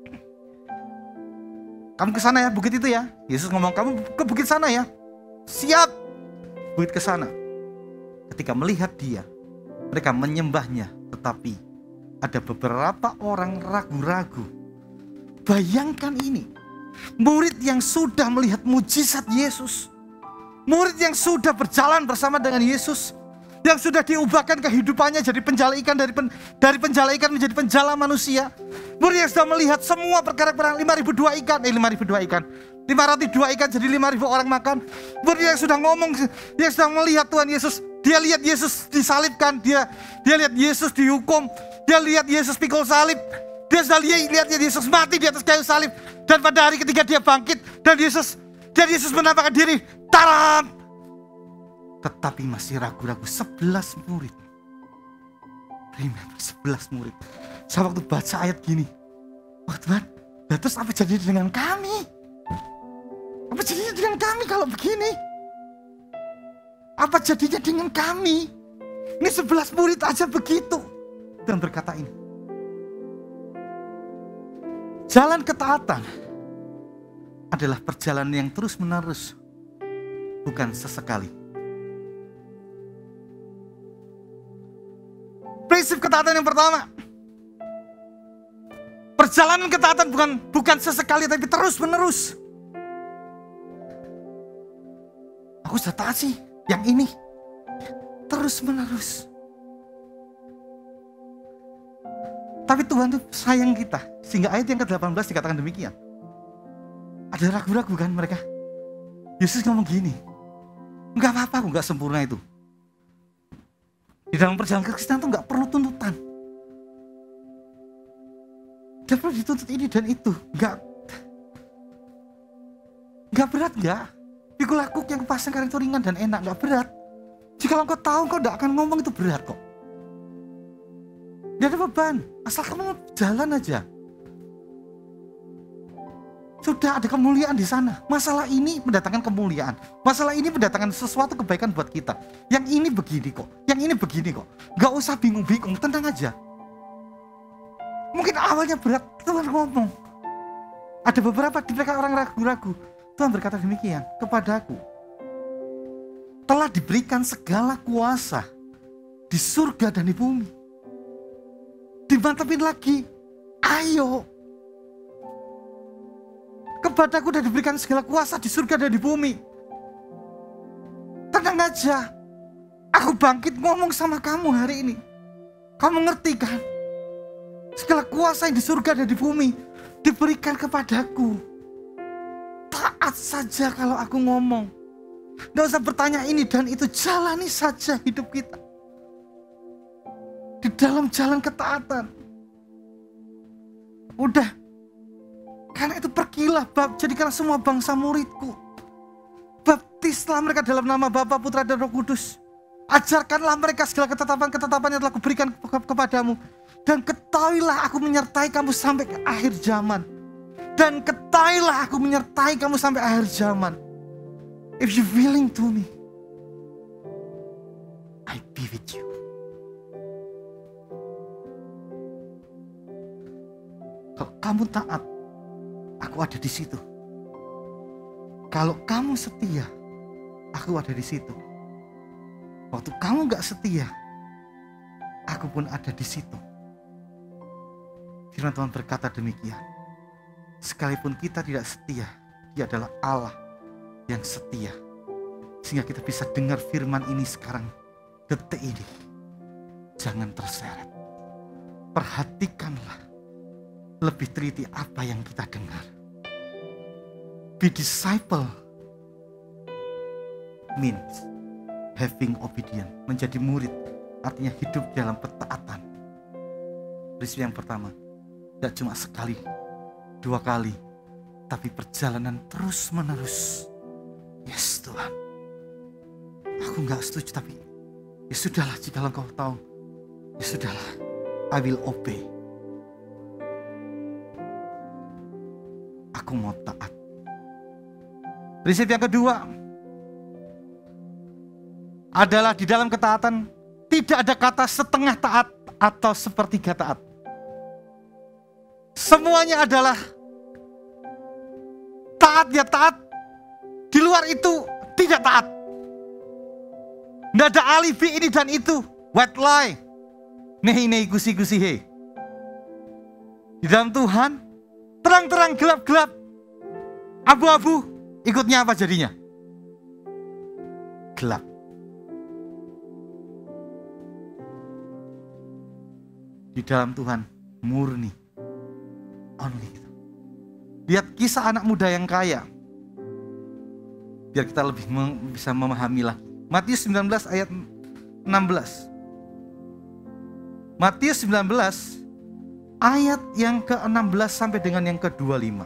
Kamu ke sana ya, bukit itu ya. Yesus ngomong, kamu ke bukit sana ya. Siap. Bukit ke sana. Ketika melihat dia, mereka menyembahnya, tetapi ada beberapa orang ragu-ragu. Bayangkan ini. Murid yang sudah melihat mujizat Yesus, murid yang sudah berjalan bersama dengan Yesus, yang sudah diubahkan kehidupannya jadi penjala ikan, dari pen, dari penjala ikan menjadi penjala manusia. Murid yang sudah melihat semua perkara-perkara, lima ribu dua ikan, eh lima ribu dua ikan, lima roti dua ikan jadi lima ribu orang makan. Murid yang sudah ngomong, yang sudah melihat Tuhan Yesus, dia lihat Yesus disalibkan, dia dia lihat Yesus dihukum, dia lihat Yesus pikul salib. Dia sudah lihat Yesus mati di atas kayu salib. Dan pada hari ketiga dia bangkit. Dan Yesus dan Yesus menampakkan diri. Taram! Tetapi masih ragu-ragu. Sebelas murid. Remember, sebelas murid. Saya waktu baca ayat gini. Wah Tuhan, terus apa jadi dengan kami? Apa jadinya dengan kami kalau begini? Apa jadinya dengan kami? Ini sebelas murid aja begitu. Dan berkata ini. Jalan ketaatan adalah perjalanan yang terus-menerus, bukan sesekali. Prinsip ketaatan yang pertama, perjalanan ketaatan bukan bukan sesekali tapi terus-menerus. Aku sudah taat sih, yang ini terus-menerus. Tapi Tuhan tuh sayang kita. Sehingga ayat yang ke delapan belas dikatakan demikian. Ada ragu-ragu kan mereka. Yesus ngomong gini. Enggak apa-apa, aku enggak sempurna itu. Di dalam perjalanan Kristen tuh enggak perlu tuntutan. Tidak perlu dituntut ini dan itu. Enggak. Enggak berat enggak. Pikul laku yang pasang karang itu ringan dan enak. Enggak berat. Jika engkau tahu engkau enggak akan ngomong itu berat kok. Tidak ada beban, asal kamu jalan aja. Sudah ada kemuliaan di sana. Masalah ini mendatangkan kemuliaan. Masalah ini mendatangkan sesuatu kebaikan buat kita. Yang ini begini kok, yang ini begini kok. Gak usah bingung-bingung, tenang aja. Mungkin awalnya berat, Tuhan ngomong. Ada beberapa di mereka orang ragu-ragu. Tuhan berkata demikian, kepadaku telah diberikan segala kuasa di surga dan di bumi. Dimantapin lagi, ayo. Kepadaku sudah diberikan segala kuasa di surga dan di bumi. Tenang aja. Aku bangkit ngomong sama kamu hari ini. Kamu ngerti kan? Segala kuasa yang di surga dan di bumi diberikan kepadaku. Taat saja kalau aku ngomong. Gak usah bertanya ini dan itu, jalani saja hidup kita. Di dalam jalan ketaatan. Udah. Karena itu pergilah, jadikanlah semua bangsa muridku. Baptislah mereka dalam nama Bapa, Putra, dan Roh Kudus. Ajarkanlah mereka segala ketetapan-ketetapan yang telah kuberikan kepadamu. Dan ketahuilah aku menyertai kamu sampai ke akhir zaman. Dan ketahuilah aku menyertai kamu sampai akhir zaman. If you willing to me, I be with you. Kalau kamu taat, aku ada di situ. Kalau kamu setia, aku ada di situ. Waktu kamu gak setia, aku pun ada di situ. Firman Tuhan berkata demikian. Sekalipun kita tidak setia, Dia adalah Allah yang setia. Sehingga kita bisa dengar firman ini sekarang, detik ini. Jangan terseret. Perhatikanlah lebih teliti apa yang kita dengar. Be disciple means having obedience. Menjadi murid artinya hidup dalam ketaatan. Prinsip yang pertama, tidak cuma sekali, dua kali, tapi perjalanan terus menerus. Yes Tuhan, aku gak setuju, tapi ya sudahlah, jika engkau tahu, ya sudahlah, I will obey. Aku mau taat. Prinsip yang kedua adalah di dalam ketaatan tidak ada kata setengah taat atau sepertiga taat. Semuanya adalah taat ya taat. Di luar itu tidak taat. Tidak ada alibi ini dan itu. White lie. Nehi nehi gusi gusi he. Di dalam Tuhan terang-terang, gelap-gelap, abu-abu, ikutnya apa jadinya? Gelap. Di dalam Tuhan murni, only. Lihat kisah anak muda yang kaya, biar kita lebih bisa memahami lagi. Matius sembilan belas ayat enam belas. Matius sembilan belas ayat yang ke enam belas sampai dengan yang ke dua puluh lima.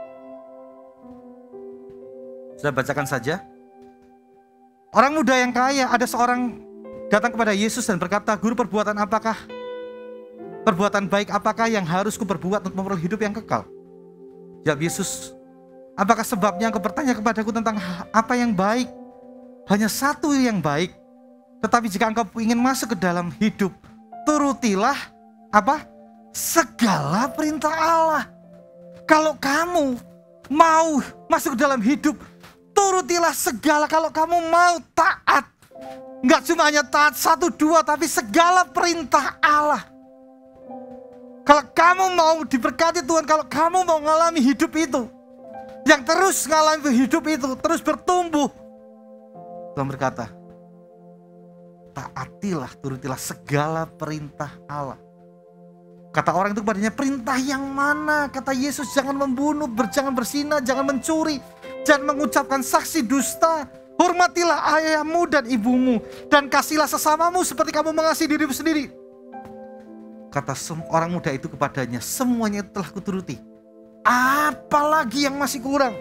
Sudah bacakan saja. Orang muda yang kaya, ada seorang datang kepada Yesus dan berkata, "Guru, perbuatan apakah? Perbuatan baik apakah yang harus kuperbuat untuk memperoleh hidup yang kekal?" Jawab Yesus, "Apakah sebabnya engkau bertanya kepadaku tentang apa yang baik? Hanya satu yang baik. Tetapi jika engkau ingin masuk ke dalam hidup, turutilah apa? Segala perintah Allah." Kalau kamu mau masuk ke dalam hidup, turutilah segala. Kalau kamu mau taat, nggak cuma hanya taat satu dua, tapi segala perintah Allah. Kalau kamu mau diberkati Tuhan, kalau kamu mau mengalami hidup itu, yang terus mengalami hidup itu, terus bertumbuh, Tuhan berkata, taatilah, turutilah segala perintah Allah. Kata orang itu kepadanya, perintah yang mana? Kata Yesus, jangan membunuh, jangan berzina, jangan mencuri, jangan mengucapkan saksi dusta, hormatilah ayahmu dan ibumu, dan kasihlah sesamamu seperti kamu mengasihi dirimu sendiri. Kata orang muda itu kepadanya, semuanya telah kuturuti. Apalagi yang masih kurang?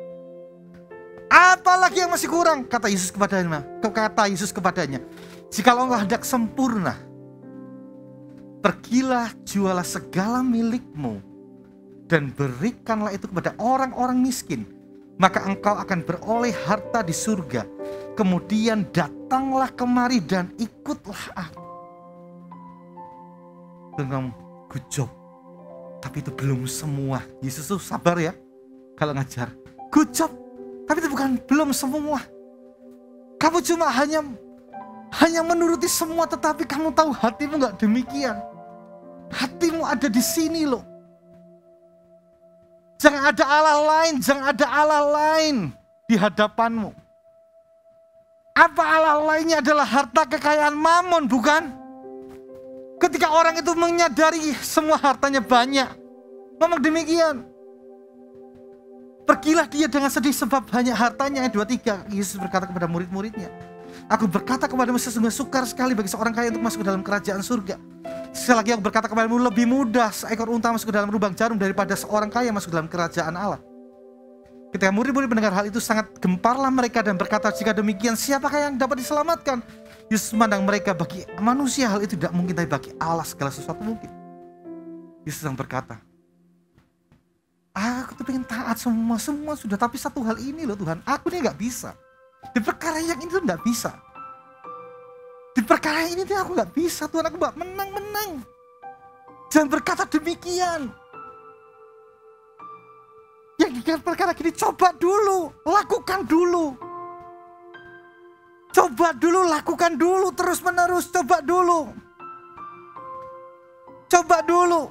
Apalagi yang masih kurang? Kata Yesus kepadanya, kata Yesus kepadanya, jikalau engkau hendak sempurna, pergilah, jualah segala milikmu dan berikanlah itu kepada orang-orang miskin, maka engkau akan beroleh harta di surga. Kemudian datanglah kemari dan ikutlah aku. Dengan good job, tapi itu belum semua. Yesus tuh sabar ya kalau ngajar. Good job, tapi itu bukan belum semua. Kamu cuma hanya hanya menuruti semua, tetapi kamu tahu hatimu nggak demikian. Hatimu ada di sini loh. Jangan ada Allah lain, jangan ada Allah lain di hadapanmu. Apa Allah lainnya adalah harta kekayaan mamon, bukan? Ketika orang itu menyadari semua hartanya banyak, ngomong demikian, pergilah dia dengan sedih sebab banyak hartanya. Ayat dua puluh tiga, Yesus berkata kepada murid-muridnya, aku berkata kepadamu, sesungguhnya sukar sekali bagi seorang kaya untuk masuk ke dalam kerajaan surga. Sekali lagi aku berkata kepadamu, lebih mudah seekor unta masuk ke dalam lubang jarum daripada seorang kaya masuk ke dalam kerajaan Allah. Ketika murid-murid mendengar hal itu, sangat gemparlah mereka dan berkata, jika demikian siapakah yang dapat diselamatkan? Yesus memandang mereka, bagi manusia hal itu tidak mungkin, tapi bagi Allah segala sesuatu mungkin. Yesus yang berkata, aku tuh pengen taat semua, semua sudah, tapi satu hal ini loh Tuhan, aku ini gak bisa. Di perkara yang ini tuh gak bisa. Di perkara ini tuh aku gak bisa Tuhan, aku gak menang-menang. Jangan berkata demikian. Yang di perkara gini, coba dulu, lakukan dulu. Coba dulu, lakukan dulu, terus menerus, coba dulu. Coba dulu.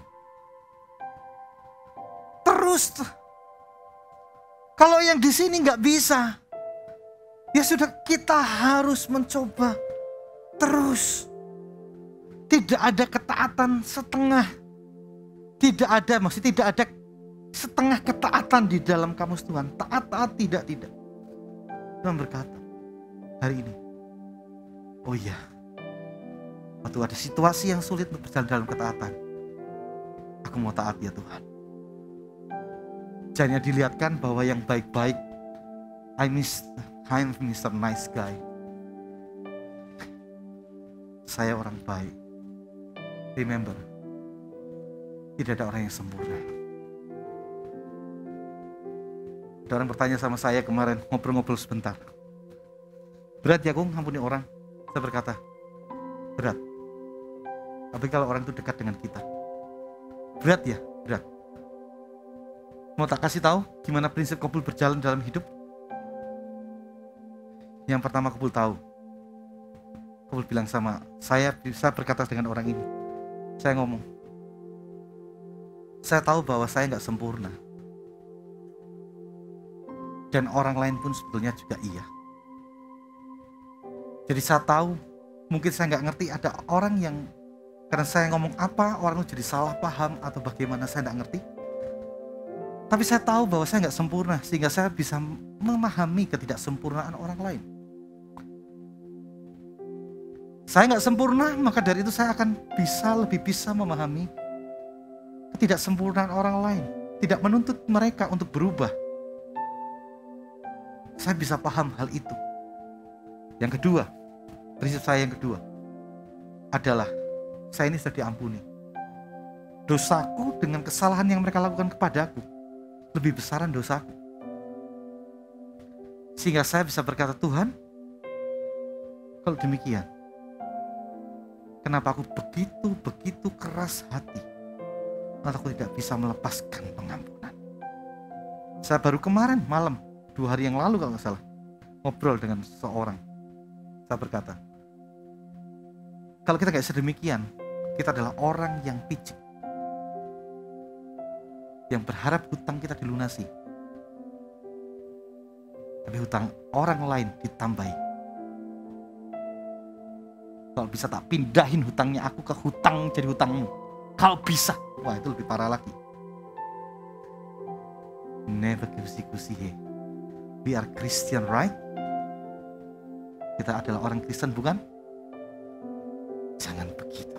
Terus. Kalau yang di sini nggak bisa, ya sudah, kita harus mencoba terus. Tidak ada ketaatan setengah. Tidak ada, maksudnya tidak ada setengah ketaatan di dalam kamus Tuhan. Taat-taat, tidak, tidak. Tuhan berkata hari ini, oh iya, waktu ada situasi yang sulit untuk berjalan dalam ketaatan, aku mau taat ya Tuhan. Jangan dilihatkan bahwa yang baik-baik, I miss, I'm mister Nice Guy. Saya orang baik. Remember, tidak ada orang yang sempurna. Ada orang bertanya sama saya kemarin, ngobrol-ngobrol sebentar. Berat ya Kung, ampuni orang. Saya berkata, berat. Tapi kalau orang itu dekat dengan kita, berat ya, berat. Mau tak kasih tahu gimana prinsip Kobul berjalan dalam hidup? Yang pertama Kobul tahu, Kobul bilang sama saya, bisa berkata dengan orang ini. Saya ngomong, saya tahu bahwa saya nggak sempurna. Dan orang lain pun sebetulnya juga iya. Jadi saya tahu, mungkin saya nggak ngerti ada orang yang karena saya ngomong apa, orang itu jadi salah paham atau bagaimana, saya nggak ngerti. Tapi saya tahu bahwa saya nggak sempurna, sehingga saya bisa memahami ketidaksempurnaan orang lain. Saya nggak sempurna, maka dari itu saya akan bisa lebih bisa memahami ketidaksempurnaan orang lain. Tidak menuntut mereka untuk berubah. Saya bisa paham hal itu. Yang kedua, prinsip saya yang kedua adalah saya ini sudah diampuni. Dosaku dengan kesalahan yang mereka lakukan kepadaku lebih besaran dosaku. Sehingga saya bisa berkata, Tuhan, kalau demikian, kenapa aku begitu-begitu keras hati, atau aku tidak bisa melepaskan pengampunan. Saya baru kemarin malam, dua hari yang lalu kalau nggak salah, ngobrol dengan seseorang. Saya berkata, kalau kita nggak sedemikian, kita adalah orang yang picik, yang berharap hutang kita dilunasi, tapi hutang orang lain ditambahi. Kalau bisa tak pindahin hutangnya aku ke hutang jadi hutangmu. Kalau bisa, wah itu lebih parah lagi. Never kusi-kusi he. We are Christian, right? Kita adalah orang Kristen, bukan? Jangan begitu.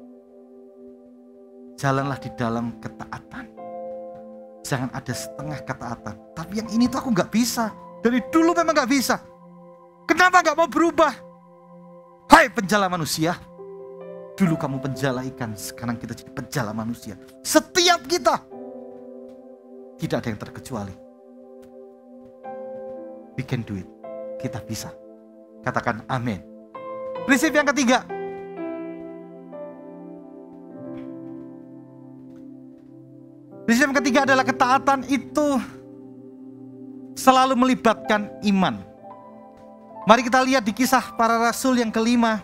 Jalanlah di dalam ketaatan. Jangan ada setengah ketaatan. Tapi yang ini tuh aku gak bisa. Dari dulu memang gak bisa. Kenapa gak mau berubah? Hai penjala manusia. Dulu kamu penjala ikan, sekarang kita jadi penjala manusia. Setiap kita. Tidak ada yang terkecuali. We can do it. Kita bisa. Katakan amin. Prinsip yang ketiga. Prinsip yang ketiga adalah ketaatan itu selalu melibatkan iman. Mari kita lihat di Kisah Para Rasul yang kelima.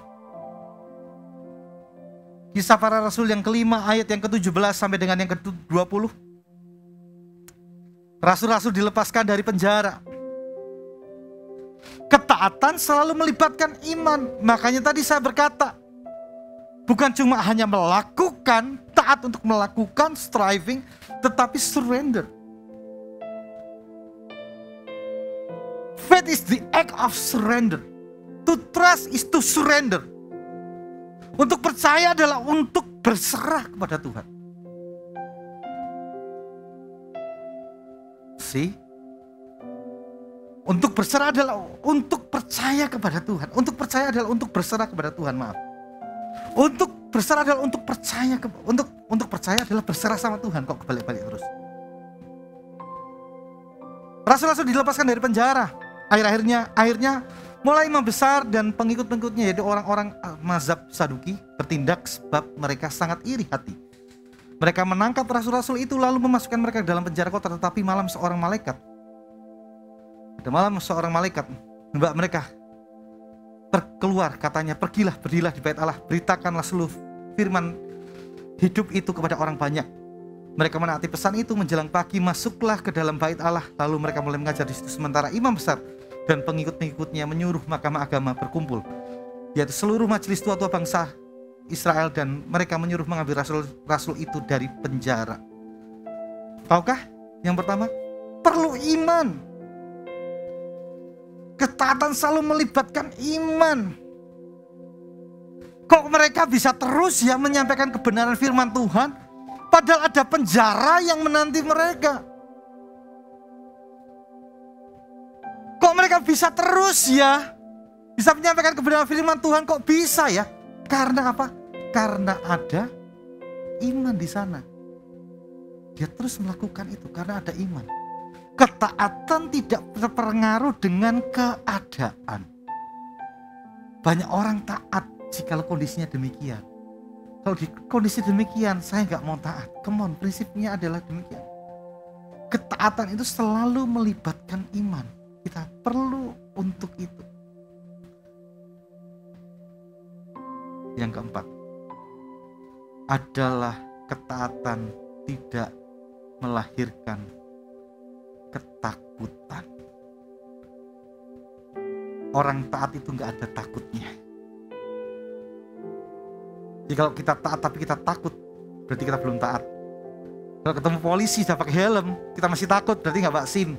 Kisah Para Rasul yang kelima ayat yang ketujuh belas sampai dengan yang kedua puluh. Rasul-rasul dilepaskan dari penjara. Ketaatan selalu melibatkan iman. Makanya tadi saya berkata, bukan cuma hanya melakukan, taat untuk melakukan, striving, tetapi surrender. Faith is the act of surrender. To trust is to surrender. Untuk percaya adalah untuk berserah kepada Tuhan. See? Untuk berserah adalah untuk percaya kepada Tuhan. Untuk percaya adalah untuk berserah kepada Tuhan, maaf. Untuk berserah adalah untuk percaya ke, untuk untuk percaya adalah berserah sama Tuhan. Kok kebalik-balik terus? Rasul-rasul dilepaskan dari penjara. Akhir-akhirnya akhirnya mulai membesar dan pengikut-pengikutnya yaitu orang-orang mazhab Saduki bertindak sebab mereka sangat iri hati. Mereka menangkap rasul-rasul itu lalu memasukkan mereka ke dalam penjara kota, tetapi malam seorang malaikat Pada malam seorang malaikat membawa mereka keluar, katanya, pergilah, berdirilah di bait Allah, beritakanlah seluruh firman hidup itu kepada orang banyak. Mereka menaati pesan itu. Menjelang pagi masuklah ke dalam bait Allah, lalu mereka mulai mengajar di situ, sementara imam besar dan pengikut-pengikutnya menyuruh mahkamah agama berkumpul, yaitu seluruh majelis tua-tua bangsa Israel, dan mereka menyuruh mengambil rasul-rasul itu dari penjara. Tahukah? Yang pertama, perlu iman. Ketaatan selalu melibatkan iman. Kok mereka bisa terus ya menyampaikan kebenaran firman Tuhan, padahal ada penjara yang menanti mereka? Kok mereka bisa terus ya bisa menyampaikan kebenaran firman Tuhan? Kok bisa ya? Karena apa? Karena ada iman di sana. Dia terus melakukan itu karena ada iman. Ketaatan tidak terpengaruh dengan keadaan. Banyak orang taat jika kondisinya demikian. Kalau di kondisi demikian saya nggak mau taat. Come on, prinsipnya adalah demikian. Ketaatan itu selalu melibatkan iman. Kita perlu untuk itu. Yang keempat adalah ketaatan tidak melahirkan ketakutan. Orang taat itu nggak ada takutnya. Jadi kalau kita taat tapi kita takut, berarti kita belum taat. Kalau ketemu polisi sudah pakai helm, kita masih takut, berarti nggak vaksin.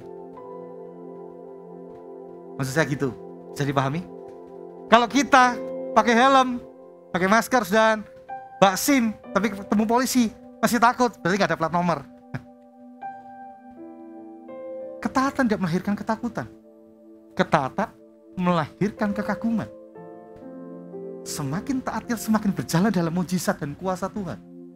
Maksud saya gitu, bisa dipahami? Kalau kita pakai helm, pakai masker dan vaksin, tapi ketemu polisi masih takut, berarti nggak ada plat nomor. Ketaatan tidak melahirkan ketakutan. Ketaatan melahirkan kekaguman. Semakin taatnya semakin berjalan dalam mujizat dan kuasa Tuhan.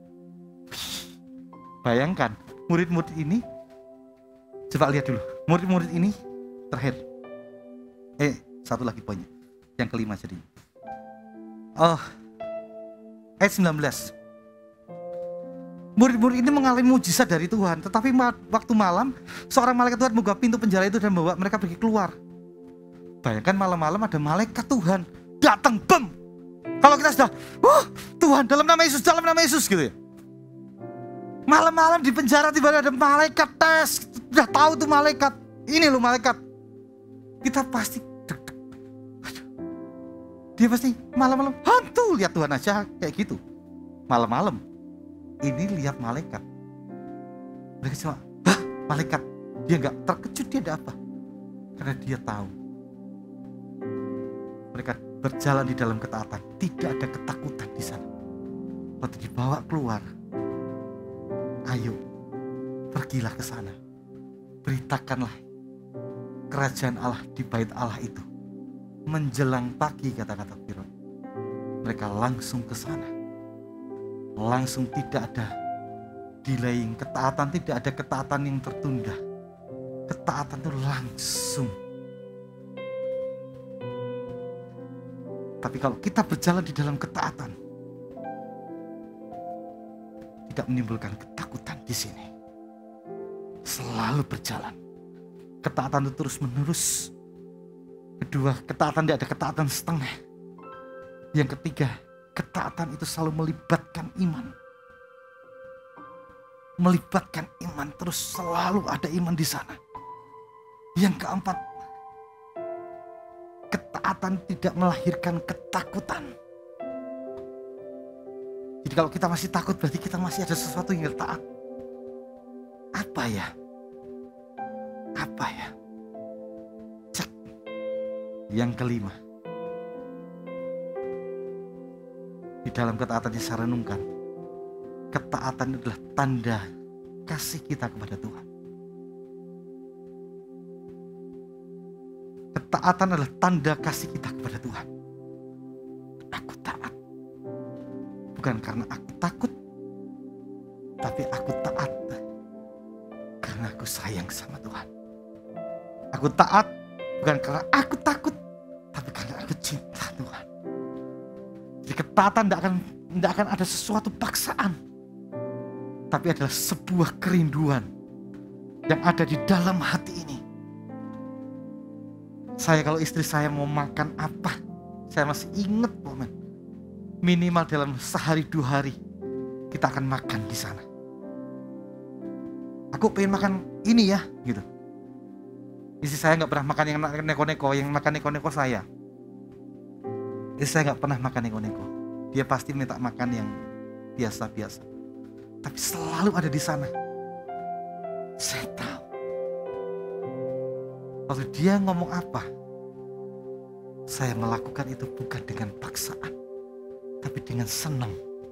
Bayangkan, murid-murid ini, coba lihat dulu, murid-murid ini terakhir. Eh, satu lagi poinnya, yang kelima jadi. Oh, ayat sembilan belas. Murid-murid ini mengalami mujizat dari Tuhan, tetapi waktu malam seorang malaikat Tuhan membuka pintu penjara itu dan membawa mereka pergi keluar. Bayangkan malam-malam ada malaikat Tuhan datang, bem. Kalau kita sudah, uh, Tuhan dalam nama Yesus, dalam nama Yesus gitu ya. Malam-malam di penjara tiba-tiba ada malaikat tes, sudah tahu tuh malaikat, ini loh malaikat. Kita pasti deg-deg. Dia pasti malam-malam hantu, lihat Tuhan aja kayak gitu. Malam-malam ini lihat malaikat. Mereka cuma, hah, malaikat. Dia nggak terkejut, dia ada apa? Karena dia tahu. Mereka berjalan di dalam ketaatan. Tidak ada ketakutan di sana. Waktu dibawa keluar, ayo, pergilah ke sana. Beritakanlah kerajaan Allah di bait Allah itu. Menjelang pagi, kata-kata Firman. Mereka langsung ke sana. Langsung, tidak ada delaying. Ketaatan tidak ada ketaatan yang tertunda. Ketaatan itu langsung. Tapi kalau kita berjalan di dalam ketaatan, tidak menimbulkan ketakutan di sini. Selalu berjalan. Ketaatan itu terus menerus. Kedua, ketaatan tidak ada ketaatan setengah. Yang ketiga, ketaatan itu selalu melibatkan iman. Melibatkan iman, terus selalu ada iman di sana. Yang keempat, ketaatan tidak melahirkan ketakutan. Jadi kalau kita masih takut, berarti kita masih ada sesuatu yang taat. Apa ya? Apa ya? Cek. Yang kelima, di dalam ketaatan yang saya renungkan, ketaatan adalah tanda kasih kita kepada Tuhan. Ketaatan adalah tanda kasih kita kepada Tuhan. Aku taat. Bukan karena aku takut, tapi aku taat karena aku sayang sama Tuhan. Aku taat bukan karena aku takut, tapi karena aku cinta Tuhan. Jadi ketaatan tidak akan, tidak akan ada sesuatu paksaan, tapi adalah sebuah kerinduan yang ada di dalam hati ini. Saya kalau istri saya mau makan apa, saya masih ingat momen. Minimal dalam sehari dua hari kita akan makan di sana. Aku pengen makan ini ya, gitu. Istri saya nggak pernah makan yang neko-neko, yang makan neko-neko saya. Istri saya nggak pernah makan neko-neko. Dia pasti minta makan yang biasa-biasa. Tapi selalu ada di sana. Saya tahu. Waktu dia ngomong apa, saya melakukan itu bukan dengan paksaan, tapi dengan senang,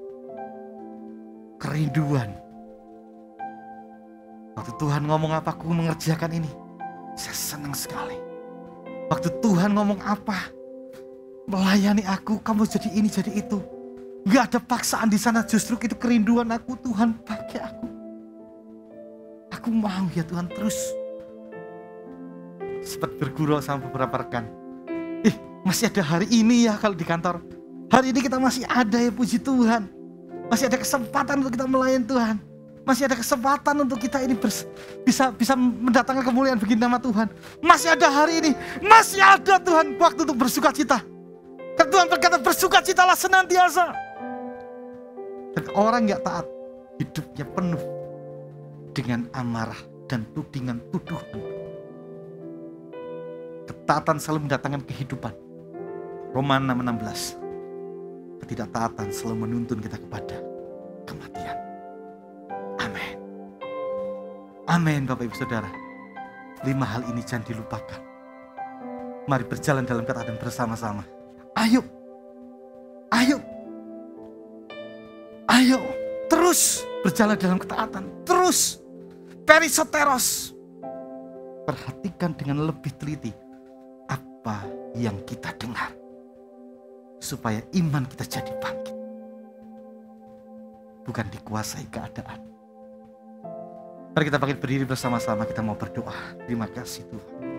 kerinduan. Waktu Tuhan ngomong apa, aku mengerjakan ini, saya senang sekali. Waktu Tuhan ngomong apa, melayani aku, kamu jadi ini, jadi itu. Gak ada paksaan di sana, justru itu kerinduan aku. Tuhan pakai aku. Aku mau ya Tuhan terus. Sempat bergurau sama beberapa rekan. Eh masih ada hari ini ya kalau di kantor. Hari ini kita masih ada ya, puji Tuhan. Masih ada kesempatan untuk kita melayani Tuhan. Masih ada kesempatan untuk kita ini bers- bisa bisa mendatangkan kemuliaan bagi nama Tuhan. Masih ada hari ini. Masih ada Tuhan waktu untuk bersuka cita. Karena Tuhan berkata bersuka citalah senantiasa. Dan orang gak taat hidupnya penuh dengan amarah dan tudingan tuduhan. Ketaatan selalu mendatangkan kehidupan. Roma enam enam belas. Ketidaktaatan selalu menuntun kita kepada kematian. Amin. Amin Bapak Ibu Saudara. Lima hal ini jangan dilupakan. Mari berjalan dalam ketaatan bersama-sama. Ayo. Ayo. Ayo. Terus berjalan dalam ketaatan. Terus. Perisoteros. Perhatikan dengan lebih teliti apa yang kita dengar, supaya iman kita jadi bangkit, bukan dikuasai keadaan. Mari kita bangkit berdiri bersama-sama, kita mau berdoa. Terima kasih Tuhan.